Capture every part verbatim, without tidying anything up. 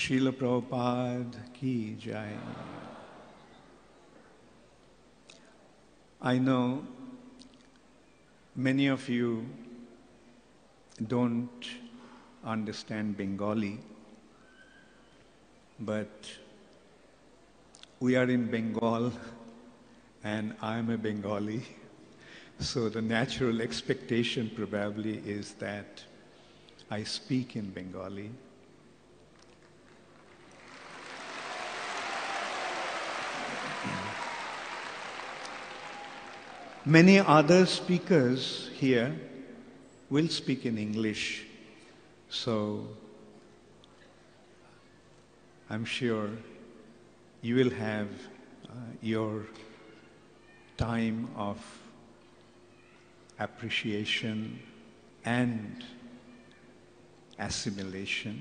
Srila Prabhupada ki jai. I know many of you don't understand Bengali, but we are in Bengal and I am a Bengali, so the natural expectation probably is that I speak in Bengali. Many other speakers here will speak in English, so I'm sure you will have uh, your time of appreciation and assimilation.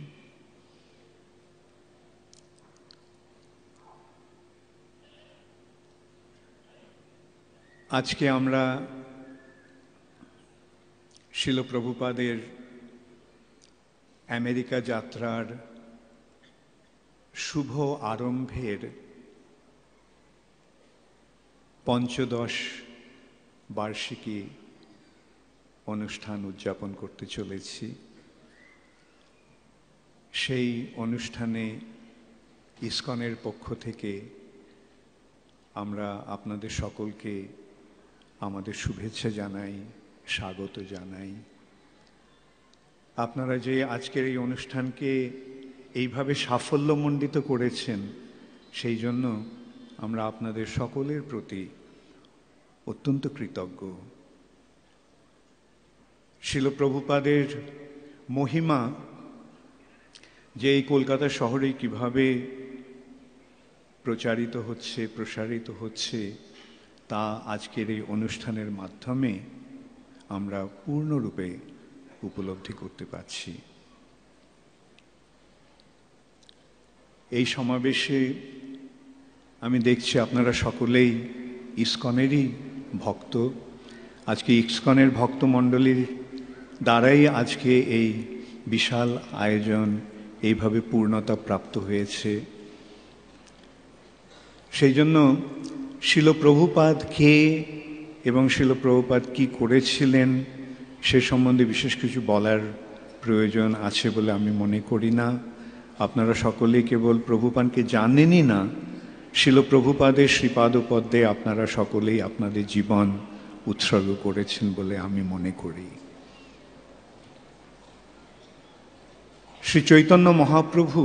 আজকে আমরা শিল প্রভুপাদের America যাত্রার শুভ আরম্ভের পঞ্চদশ বার্ষিকী অনুষ্ঠান উদযাপন করতে চলেছি। সেই অনুষ্ঠানে ইসকনের পক্ষ থেকে আমরা আপনাদের সকলকে আমাদের শুভেচ্ছা জানাই, স্বাগত জানাই। আপনারা যে আজকের এই অনুষ্ঠানকে এইভাবে সাফল্যমণ্ডিত করেছেন, সেই জন্য আমরা আপনাদের সকলের প্রতি অত্যন্ত কৃতজ্ঞ। শিল প্রভুপাদের মহিমা যে এই কলকাতা শহরে কিভাবে প্রচারিত হচ্ছে, প্রসারিত হচ্ছে, তা আজকের এই অনুষ্ঠানের মাধ্যমে আমরা পূর্ণরূপে উপলব্ধি করতে পারছি। এই সমাবেশে আমি দেখছি আপনারা সকলেই ইসকনেরই ভক্ত। আজকে ইসকনের ভক্তমণ্ডলীর দ্বারাই আজকে এই বিশাল আয়োজন এইভাবে পূর্ণতা প্রাপ্ত হয়েছে। সেই জন্য শিল প্রভুপাদ কে এবং শিল প্রভুপাদ কি করেছিলেন সে সম্বন্ধে বিশেষ কিছু বলার প্রয়োজন আছে বলে আমি মনে করি না। আপনারা সকলেই কেবল প্রভুপাদকে জানেনই না, শিল প্রভুপাদের শ্রীপাদপদ্মে আপনারা সকলেই আপনাদের জীবন উৎসর্গ করেছেন বলে আমি মনে করি। শ্রী চৈতন্য মহাপ্রভু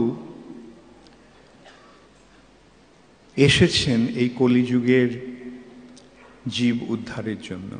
এসেছেন এই কলিযুগের জীব উদ্ধারের জন্য।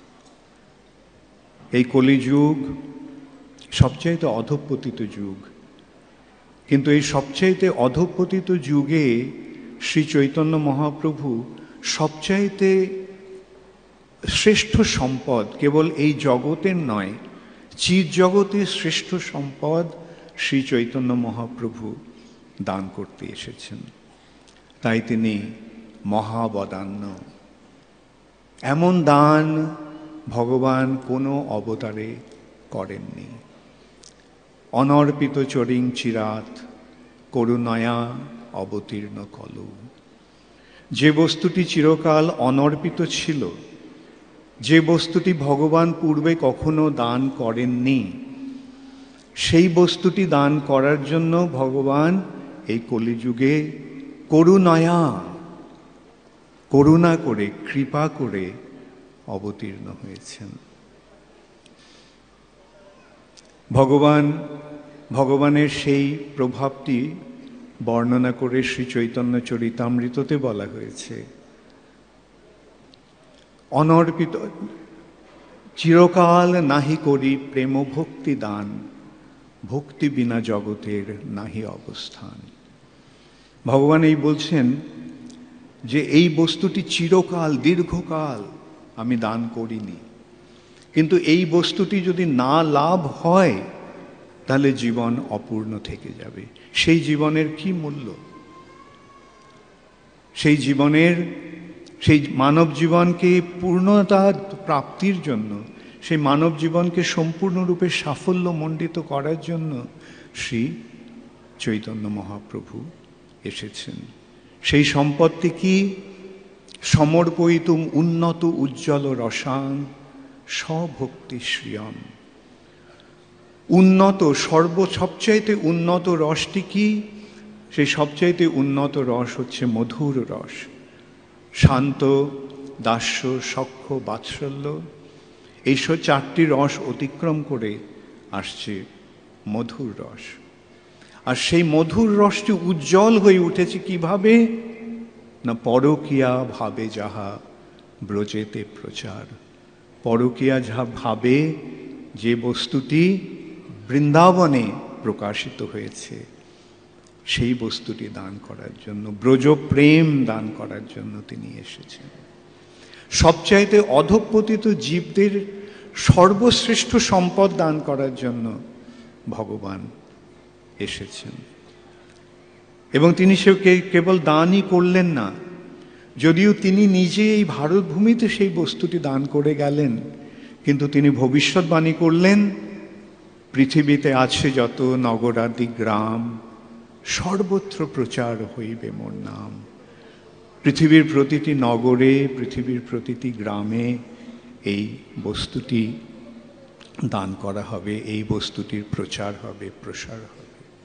এই কলিযুগ সবচাইতে অধঃপতিত যুগ, কিন্তু এই সবচাইতে অধঃপতিত যুগে শ্রী চৈতন্য মহাপ্রভু সবচাইতে শ্রেষ্ঠ সম্পদ, কেবল এই জগতের নয়, চির জগতের শ্রেষ্ঠ সম্পদ শ্রী চৈতন্য মহাপ্রভু দান করতে এসেছেন। তাই তিনি মহাবদান্য। এমন দান ভগবান কোনো অবতারে করেননি। অনর্পিত চরিং চিরাত করুণয়া অবতীর্ণ কলু। যে বস্তুটি চিরকাল অনর্পিত ছিল, যে বস্তুটি ভগবান পূর্বে কখনো দান করেননি, সেই বস্তুটি দান করার জন্য ভগবান এই কলিযুগে করুণয়া, করুণা করে, কৃপা করে অবতীর্ণ হয়েছেন। ভগবান ভগবানের সেই প্রভাবটি বর্ণনা করে শ্রী চৈতন্য চরিতামৃততে বলা হয়েছে, অনর্পিত চিরকাল নাহি করি প্রেম ভক্তি দান, ভক্তি বিনা জগতের নাহি অবস্থান। ভগবান এই বলছেন যে এই বস্তুটি চিরকাল, দীর্ঘকাল আমি দান করিনি, কিন্তু এই বস্তুটি যদি না লাভ হয় তাহলে জীবন অপূর্ণ থেকে যাবে। সেই জীবনের কি মূল্য? সেই জীবনের, সেই মানব জীবনকে পূর্ণতা প্রাপ্তির জন্য, সেই মানব জীবনকে সম্পূর্ণরূপে সাফল্যমণ্ডিত করার জন্য শ্রী চৈতন্য মহাপ্রভু এসেছেন। সেই সম্পত্তি কি? সমর্পয়িতুম উন্নত উজ্জ্বল রসাং স্বভক্তি শ্রিয়ম। উন্নত সর্ব সবচাইতে উন্নত রসটি কি? সেই সবচাইতে উন্নত রস হচ্ছে মধুর রস। শান্ত, দাস্য, সখ্য, বাৎসল্য, এইসব চারটি রস অতিক্রম করে আসছে মধুর রস। আর সেই মধুর রসটি উজ্জ্বল হয়ে উঠেছে কিভাবে? না পরকীয়া ভাবে যাহা ব্রজেতে প্রচার। পরকীয়া যা ভাবে, যে বস্তুটি বৃন্দাবনে প্রকাশিত হয়েছে, সেই বস্তুটি দান করার জন্য, ব্রজ প্রেম দান করার জন্য তিনি এসেছেন। সবচাইতে অধঃপতিত জীবদের সর্বশ্রেষ্ঠ সম্পদ দান করার জন্য ভগবান এসেছেন। এবং তিনি সে কেবল দানই করলেন না, যদিও তিনি নিজে এই ভারতভূমিতে সেই বস্তুটি দান করে গেলেন, কিন্তু তিনি ভবিষ্যৎবাণী করলেন, পৃথিবীতে আছে যত নগরাদি গ্রাম, সর্বত্র প্রচার হইবে মোর নাম। পৃথিবীর প্রতিটি নগরে, পৃথিবীর প্রতিটি গ্রামে এই বস্তুটি দান করা হবে, এই বস্তুটির প্রচার হবে, প্রসার হবে।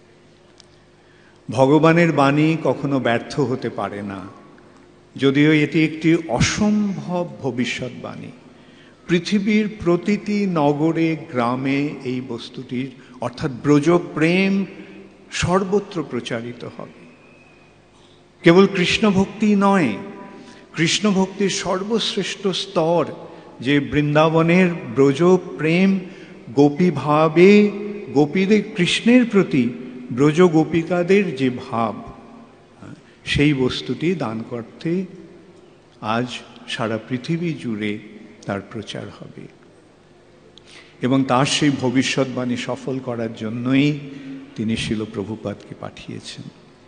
ভগবানের বাণী কখনো ব্যর্থ হতে পারে না, যদিও এটি একটি অসম্ভব ভবিষ্যৎবাণী। পৃথিবীর প্রতিটি নগরে, গ্রামে এই বস্তুটির অর্থাৎ ব্রজ প্রেম সর্বত্র প্রচারিত হবে। কেবল কৃষ্ণ ভক্তি নয়, কৃষ্ণ ভক্তির সর্বশ্রেষ্ঠ স্তর যে বৃন্দাবনের ব্রজ প্রেম, গোপী ভাবে, গোপীদের কৃষ্ণের প্রতি ব্রজ গোপিকাদের যে ভাব, সেই বস্তুটি দান করতে আজ সারা পৃথিবী জুড়ে তার প্রচার হবে। এবং তার সেই ভবিষ্যৎবাণী সফল করার জন্যই তিনি শ্রীল প্রভুপাদকে পাঠিয়েছেন।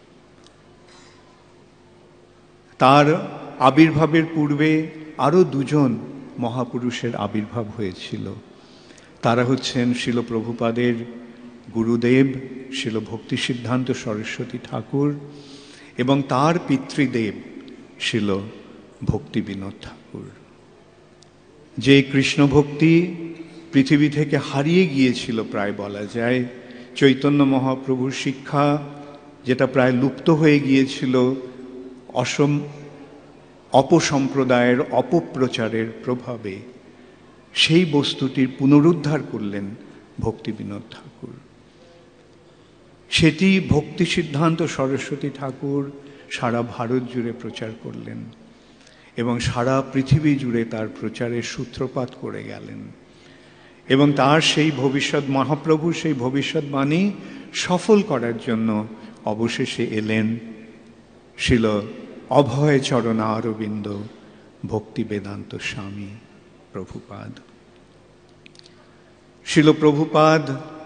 তার আবির্ভাবের পূর্বে আরও দুজন মহাপুরুষের আবির্ভাব হয়েছিল। তারা হচ্ছেন শ্রীল প্রভুপাদের গুরুদেব শ্রীল ভক্তি সিদ্ধান্ত সরস্বতী ঠাকুর এবং তার পিতৃদেব শ্রীল ভক্তি বিনোদ ঠাকুর। যে কৃষ্ণ ভক্তি পৃথিবী থেকে হারিয়ে গিয়েছিল প্রায় বলা যায়, চৈতন্য মহাপ্রভুর শিক্ষা যেটা প্রায় লুপ্ত হয়ে গিয়েছিল অসম অপসম্প্রদায়ের অপপ্রচারের প্রভাবে, সেই বস্তুটির পুনরুদ্ধার করলেন ভক্তি বিনোদ ঠাকুর। সেটি ভক্তি সিদ্ধান্ত সরস্বতী ঠাকুর সারা ভারত জুড়ে প্রচার করলেন এবং সারা পৃথিবী জুড়ে তার প্রচারের সূত্রপাত করে গেলেন। এবং তার সেই ভবিষ্যৎ, মহাপ্রভু সেই ভবিষ্যৎবাণী সফল করার জন্য অবশেষে এলেন শ্রীল অভয় চরণারবিন্দ ভক্তি বেদান্ত স্বামী প্রভুপাদ। শ্রীল প্রভুপাদ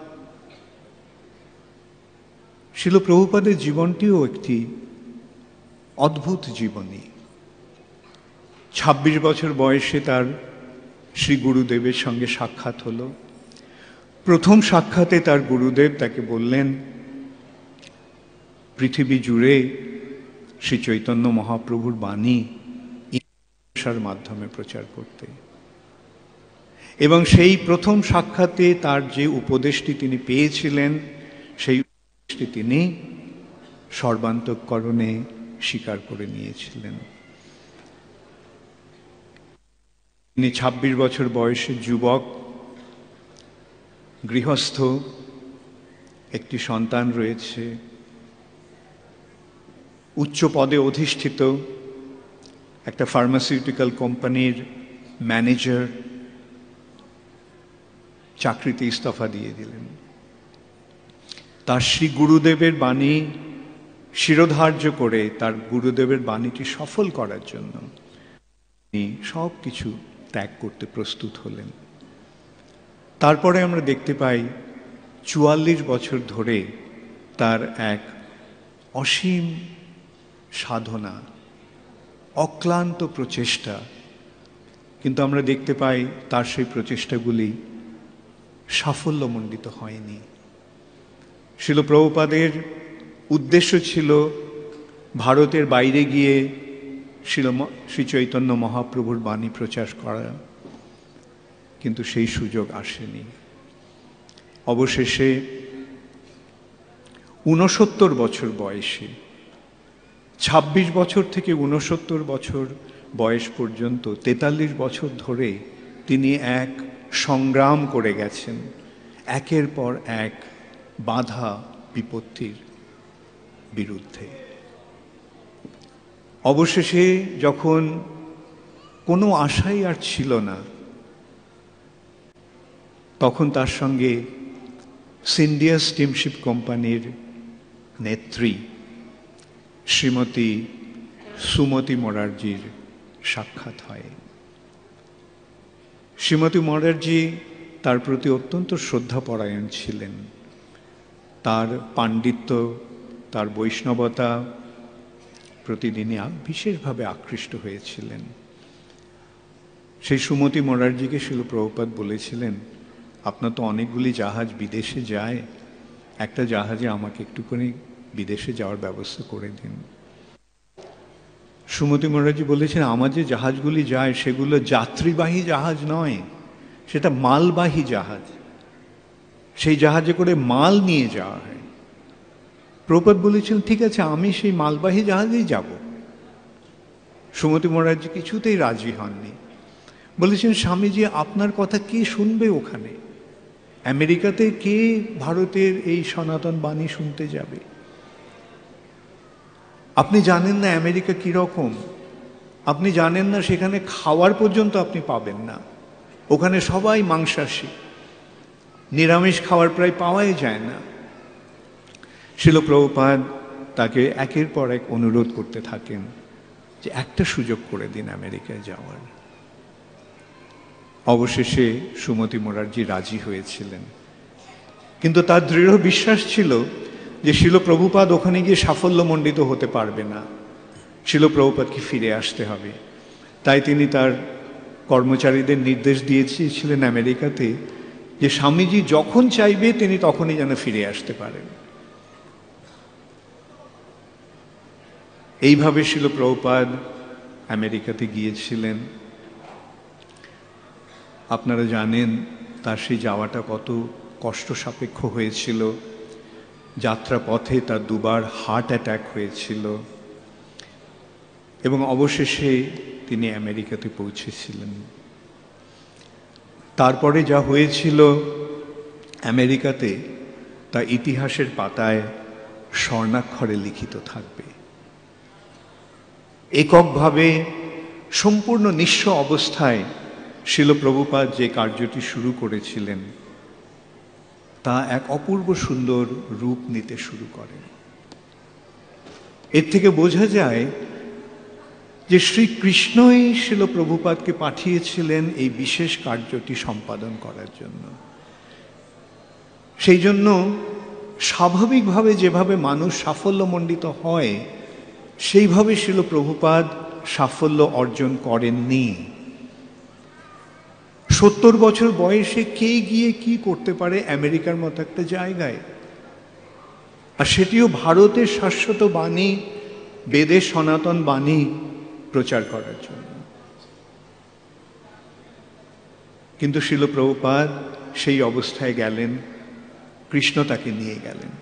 শ্রীল প্রভুপাদের জীবনটিও একটি অদ্ভুত জীবনী। ছাব্বিশ বছর বয়সে তার শ্রী গুরুদেবের সঙ্গে সাক্ষাৎ হলো। প্রথম সাক্ষাতে তার গুরুদেব তাকে বললেন পৃথিবী জুড়ে শ্রী চৈতন্য মহাপ্রভুর বাণী ভাষার মাধ্যমে প্রচার করতে। এবং সেই প্রথম সাক্ষাতে তার যে উপদেশটি তিনি পেয়েছিলেন, সেই উপদেশটি তিনি সর্বান্তঃকরণে স্বীকার করে নিয়েছিলেন। তিনি ছাব্বিশ বছর বয়সের যুবক, গৃহস্থ, একটি সন্তান রয়েছে, উচ্চ পদে অধিষ্ঠিত একটা ফার্মাসিউটিক্যাল কোম্পানির ম্যানেজার, চাকরিতে ইস্তফা দিয়ে দিলেন। তার শ্রী গুরুদেবের বাণী শিরোধার্য করে তার গুরুদেবের বাণীটি সফল করার জন্য তিনি সব কিছু ত্যাগ করতে প্রস্তুত হলেন। তারপরে আমরা দেখতে পাই চুয়াল্লিশ বছর ধরে তার এক অসীম সাধনা, অক্লান্ত প্রচেষ্টা, কিন্তু আমরা দেখতে পাই তার সেই প্রচেষ্টাগুলি সাফল্যমণ্ডিত হয়নি। শ্রীল প্রভুপাদের উদ্দেশ্য ছিল ভারতের বাইরে গিয়ে শ্রী চৈতন্য মহাপ্রভুর বাণী প্রচার করা, কিন্তু সেই সুযোগ আসেনি। অবশেষে ঊনসত্তর বছর বয়সে, ছাব্বিশ বছর থেকে ঊনসত্তর বছর বয়স পর্যন্ত তেতাল্লিশ বছর ধরে তিনি এক সংগ্রাম করে গেছেন, একের পর এক বাধা বিপত্তির বিরুদ্ধে। অবশেষে যখন কোনো আশাই আর ছিল না, তখন তার সঙ্গে সিন্ডিয়া স্টিমশিপ কোম্পানির নেত্রী শ্রীমতী সুমতি মোরারজির সাক্ষাৎ হয়। শ্রীমতী মোরারজি তার প্রতি অত্যন্ত শ্রদ্ধাপরায়ণ ছিলেন। তার পাণ্ডিত্য, তার বৈষ্ণবতা প্রতিদিনই বিশেষভাবে আকৃষ্ট হয়েছিলেন। সেই সুমতি মোরারজিকে শ্রীল প্রভুপাদ বলেছিলেন, আপনার তো অনেকগুলি জাহাজ বিদেশে যায়, একটা জাহাজে আমাকে একটুখানি বিদেশে যাওয়ার ব্যবস্থা করে দিন। সুমতি মোরারজি বলেছেন, আমার যে জাহাজগুলি যায় সেগুলো যাত্রীবাহী জাহাজ নয়, সেটা মালবাহী জাহাজ। সেই জাহাজে করে মাল নিয়ে যাওয়া হয়। প্রভুপাদ বলেছেন, ঠিক আছে, আমি সেই মালবাহী জাহাজেই যাব। সুমতি মোরারজি কিছুতেই রাজি হননি। বলেছেন, স্বামীজি, আপনার কথা কে শুনবে ওখানে? আমেরিকাতে কে ভারতের এই সনাতন বাণী শুনতে যাবে? আপনি জানেন না আমেরিকা কিরকম, আপনি জানেন না সেখানে খাওয়ার পর্যন্ত আপনি পাবেন না। ওখানে সবাই মাংসাশী, নিরামিষ খাওয়ার প্রায় পাওয়াই যায় না। শ্রীল প্রভুপাদ তাকে একের পর এক অনুরোধ করতে থাকেন যে একটা সুযোগ করে দিন আমেরিকায় যাওয়ার। অবশেষে সুমতি মোরারজি রাজি হয়েছিলেন, কিন্তু তার দৃঢ় বিশ্বাস ছিল যে শ্রীল প্রভুপাদ ওখানে গিয়ে সাফল্যমণ্ডিত হতে পারবে না, শ্রীল প্রভুপাদকে ফিরে আসতে হবে। তাই তিনি তার কর্মচারীদের নির্দেশ দিয়েছিলেন আমেরিকাতে যে স্বামীজি যখন চাইবে তিনি তখনই যেন ফিরে আসতে পারেন। এইভাবে শ্রীল প্রভুপাদ আমেরিকাতে গিয়েছিলেন। আপনারা জানেন তার সেই যাওয়াটা কত কষ্ট সাপেক্ষ হয়েছিল। যাত্রা পথে তার দুবার হার্ট অ্যাটাক হয়েছিল এবং অবশেষে তিনি আমেরিকাতে পৌঁছেছিলেন। তারপরে যা হয়েছিল আমেরিকাতে তা ইতিহাসের পাতায় স্বর্ণাক্ষরে লিখিত থাকবে। এককভাবে সম্পূর্ণ নিঃস্ব অবস্থায় শ্রীল প্রভুপাদ যে কার্যটি শুরু করেছিলেন তা এক অপূর্ব সুন্দর রূপ নিতে শুরু করে। এর থেকে বোঝা যায় যে শ্রীকৃষ্ণই শ্রীল প্রভুপাদকে পাঠিয়েছিলেন এই বিশেষ কার্যটি সম্পাদন করার জন্য। সেই জন্য স্বাভাবিকভাবে যেভাবে মানুষ সাফল্যমণ্ডিত হয় সেইভাবে শ্রীল প্রভুপাদ সাফল্য অর্জন করেননি। সত্তর বছর বয়সে কে গিয়ে কি করতে পারে আমেরিকার মতো একটা জায়গায়, আর সেটিও ভারতের শাশ্বত বাণী, বেদের সনাতন বাণী প্রচার করার জন্য। কিন্তু শ্রীল প্রভুপাদ সেই অবস্থায় গেলেন, কৃষ্ণ তাকে নিয়ে গেলেন।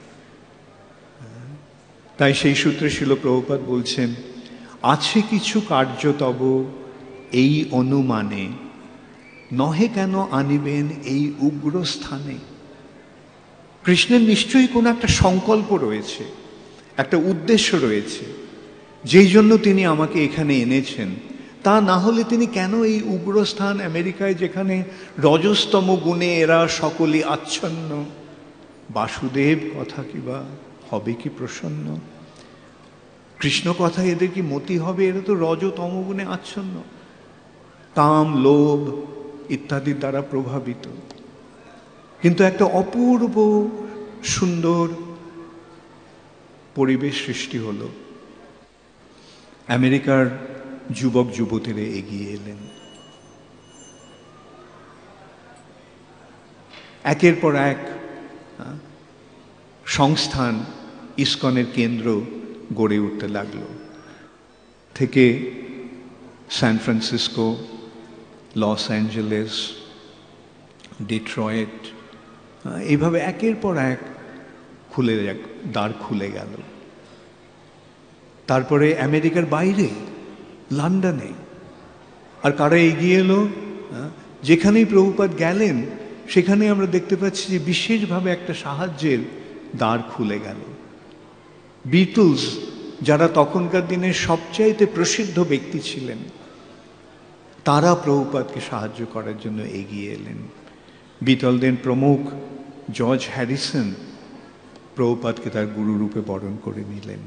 তাই সেই সূত্রে শ্রীল প্রভুপাদ বলছেন, আছে কিছু কার্য তব এই অনুমানে, নহে কেন আনিবেন এই উগ্র স্থানে। কৃষ্ণের নিশ্চয়ই কোনো একটা সংকল্প রয়েছে, একটা উদ্দেশ্য রয়েছে, যেই জন্য তিনি আমাকে এখানে এনেছেন। তা না হলে তিনি কেন এই উগ্রস্থান আমেরিকায়, যেখানে রজস্তম গুণে এরা সকলে আচ্ছন্ন, বাসুদেব কথা কিবা হবে কি প্রসন্ন, কৃষ্ণ কথা এদের কি মতি হবে? এরা তো রজতম গুণে আচ্ছন্ন, কাম, লোভ ইত্যাদির দ্বারা প্রভাবিত। কিন্তু একটা অপূর্ব সুন্দর পরিবেশ সৃষ্টি হলো। আমেরিকার যুবক যুবতীরা এগিয়ে এলেন, একের পর এক সংস্থান ইসকনের কেন্দ্র গড়ে উঠতে লাগলো। থেকে San Francisco, Los Angeles, Detroit, এইভাবে একের পর এক খুলে দ্বার খুলে গেল। তারপরে আমেরিকার বাইরে লন্ডনে, আর কারা এগিয়ে এলো? যেখানেই প্রভুপাদ গেলেন সেখানে আমরা দেখতে পাচ্ছি যে বিশেষভাবে একটা সাহায্যের দ্বার খুলে গেল। বিটলস, যারা তখনকার দিনের সবচাইতে প্রসিদ্ধ ব্যক্তি ছিলেন, তারা প্রভুপাদকে সাহায্য করার জন্য এগিয়ে এলেন। বিটলদের প্রমুখ জর্জ হ্যারিসন প্রভুপাদকে তার গুরুরূপে বরণ করে নিলেন।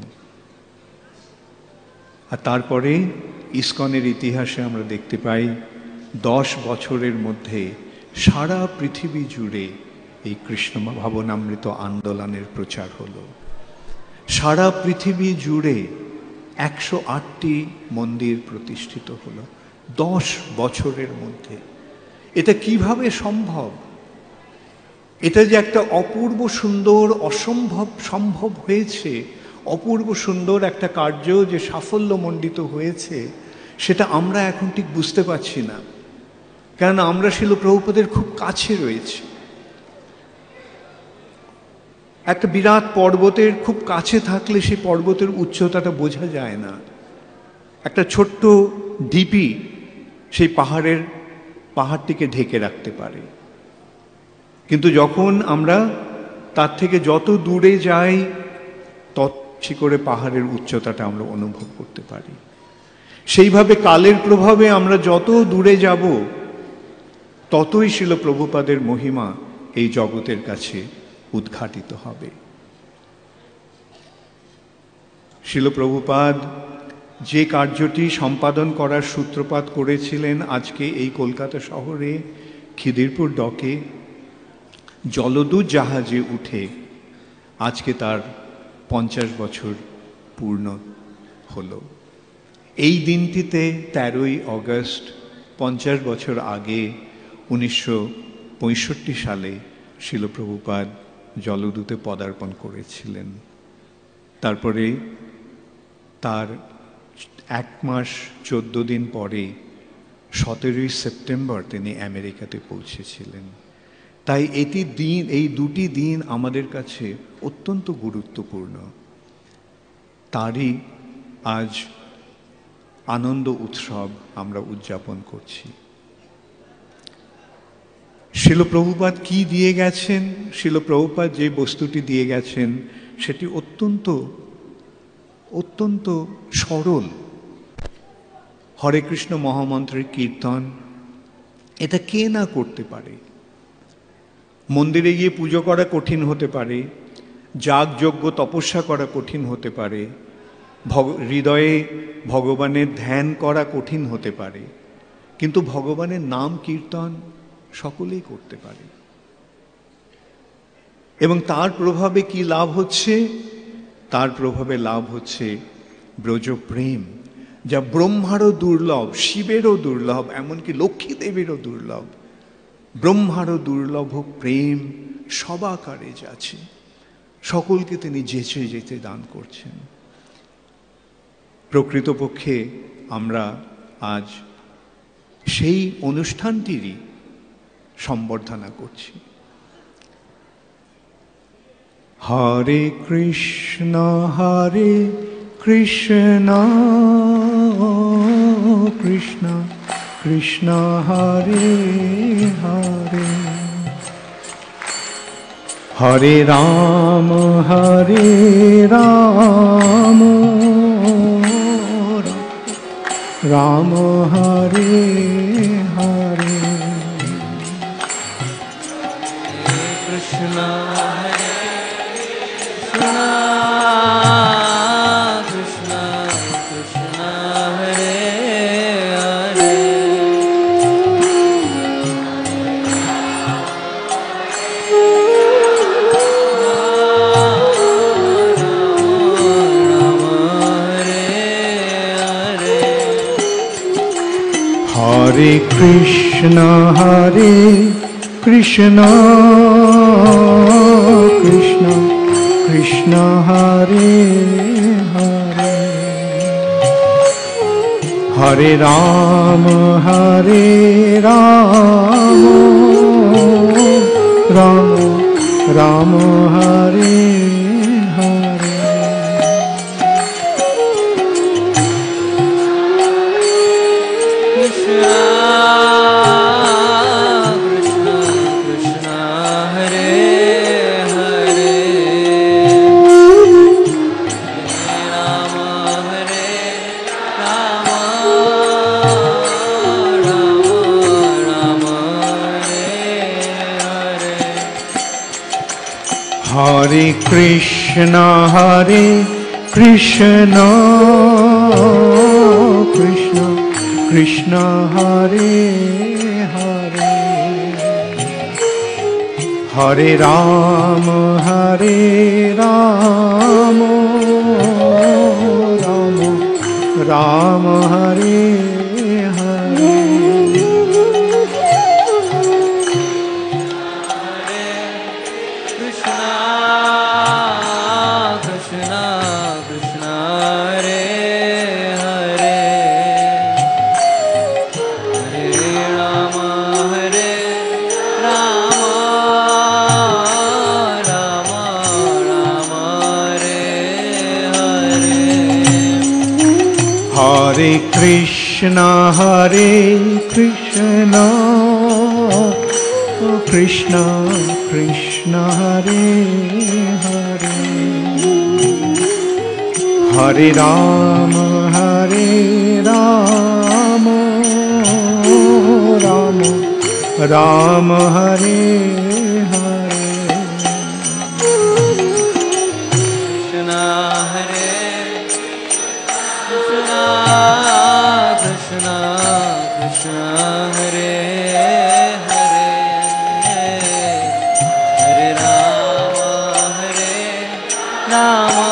আর তারপরে ইসকনের ইতিহাসে আমরা দেখতে পাই দশ বছরের মধ্যে সারা পৃথিবী জুড়ে এই কৃষ্ণ ভাবনামৃত আন্দোলনের প্রচার হলো। সারা পৃথিবী জুড়ে একশো আটটি মন্দির প্রতিষ্ঠিত হলো দশ বছরের মধ্যে। এটা কিভাবে সম্ভব? এটা যে একটা অপূর্ব সুন্দর, অসম্ভব সম্ভব হয়েছে, অপূর্ব সুন্দর একটা কার্য যে সাফল্যমণ্ডিত হয়েছে, সেটা আমরা এখন ঠিক বুঝতে পারছি না, কেননা আমরা শিল প্রভুপাদের খুব কাছে রয়েছি। একটা বিরাট পর্বতের খুব কাছে থাকলে সেই পর্বতের উচ্চতাটা বোঝা যায় না। একটা ছোট্ট ঢিপি সেই পাহাড়ের পাহাড়টিকে ঢেকে রাখতে পারে, কিন্তু যখন আমরা তার থেকে যত দূরে যাই তত বেশি করে পাহাড়ের উচ্চতাটা আমরা অনুভব করতে পারি। সেইভাবে কালের প্রভাবে আমরা যত দূরে যাব ততই শিল প্রভুপাদের মহিমা এই জগতের কাছে উদ্ঘাটিত হবে। শিল প্রভুপাদ যে কার্যটি সম্পাদন করার সূত্রপাত করেছিলেন আজকে এই কলকাতা শহরে খিদিরপুর ডকে জলদূত জাহাজে উঠে, আজকে তার পঞ্চাশ বছর পূর্ণ হলো। এই দিনটিতে তেরোই অগস্ট পঞ্চাশ বছর আগে উনিশশো পঁয়ষট্টি সালে শিল প্রভুপাদ জলদূতে পদার্পণ করেছিলেন। তারপরে তার এক মাস চোদ্দ দিন পরে সতেরোই সেপ্টেম্বর তিনি আমেরিকাতে পৌঁছেছিলেন। তাই এটি দিন, এই দুটি দিন আমাদের কাছে অত্যন্ত গুরুত্বপূর্ণ। তারই আজ আনন্দ উৎসব আমরা উদযাপন করছি। শিল প্রভুপাদ কি দিয়ে গেছেন? শিল প্রভুপাদ যে বস্তুটি দিয়ে গেছেন সেটি অত্যন্ত অত্যন্ত সরল। হরে কৃষ্ণ মহামন্ত্রের কীর্তন, এটা কে না করতে পারে? মন্দিরে গিয়ে পুজো করা কঠিন হতে পারে, যাগযজ্ঞ তপস্যা করা কঠিন হতে পারে, হৃদয়ে ভগবানের ধ্যান করা কঠিন হতে পারে, কিন্তু ভগবানের নাম কীর্তন সকলেই করতে পারে। এবং তার প্রভাবে কি লাভ হচ্ছে? তার প্রভাবে লাভ হচ্ছে ব্রজ প্রেম, যা ব্রহ্মারও দুর্লভ, শিবেরও দুর্লভ, এমনকি লক্ষ্মী দেবীরও দুর্লভ। ব্রহ্মারও দুর্লভ প্রেম সবাকারে আছে, সকলকে তিনি যেচে যেতে দান করছেন। প্রকৃতপক্ষে আমরা আজ সেই অনুষ্ঠানটিরই সম্বর্ধনা করছি। হরে কৃষ্ণ হরে কৃষ্ণ কৃষ্ণ কৃষ্ণ হরে হরে, হরে রাম হরে রাম রাম হরে হরে, কৃষ্ণ কৃষ্ণ কৃষ্ণ হরে হরে, হরে কৃষ্ণ হরে Krishna Krishna Krishna, Hare Hare, Hare Rama, Hare Rama, Rama Rama, Hare Hare. Krishna Krishna Krishna, Hare Hare, Hare Rama, Hare Rama, Rama Rama, Hare Hare. Hare Krishna, Hare Krishna, Krishna Krishna, Hare Hare, Hare Rama, Hare Rama, Rama Rama, Hare Hare. Krishna Krishna Krishna, Hare Hare, Hare Rama, Hare Rama, Rama Rama, Hare Hare. Hare Krishna, Hare Krishna, Krishna Krishna, Hare Hare, Hare Rama, Hare Rama, Rama Rama, Hare Hare. Krishna Hare Krishna Krishna Krishna, Hare Hare, Hare Rama, Hare Rama,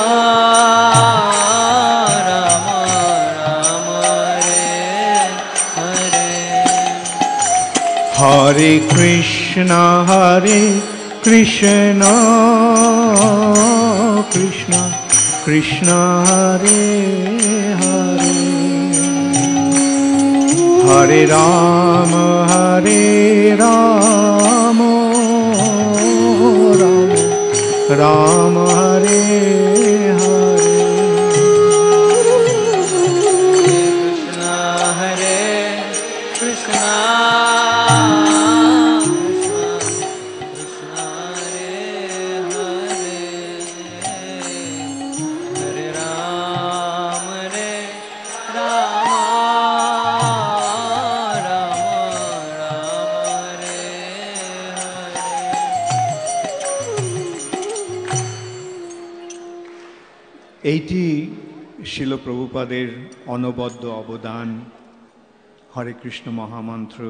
Rama Rama, Hare Hare. Hare Krishna, Hare Krishna, Krishna Krishna, Hare Hare, Hare Rama, Hare Rama, Rama Rama, Hare Hare. Krishna Hare Krishna, Krishna Hare Hare, Hare Rama, Hare Rama, Rama Rama, Hare Hare. এইটি শিল প্রভুপাদের অনবদ্য অবদান, হরে কৃষ্ণ মহামন্ত্র,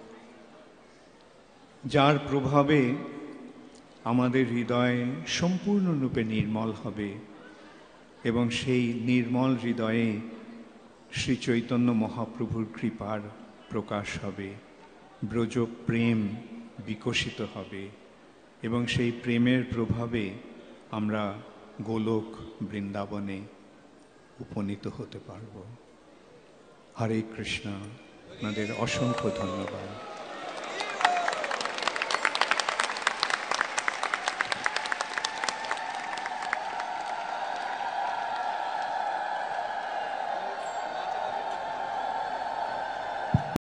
যার প্রভাবে আমাদের হৃদয় সম্পূর্ণরূপে নির্মল হবে এবং সেই নির্মল হৃদয়ে শ্রী চৈতন্য মহাপ্রভুর কৃপার প্রকাশ হবে, ব্রজ প্রেম বিকশিত হবে এবং সেই প্রেমের প্রভাবে আমরা গোলক বৃন্দাবনে উপনীত হতে পারব। হরে কৃষ্ণ, আপনাদের অসংখ্য ধন্যবাদ।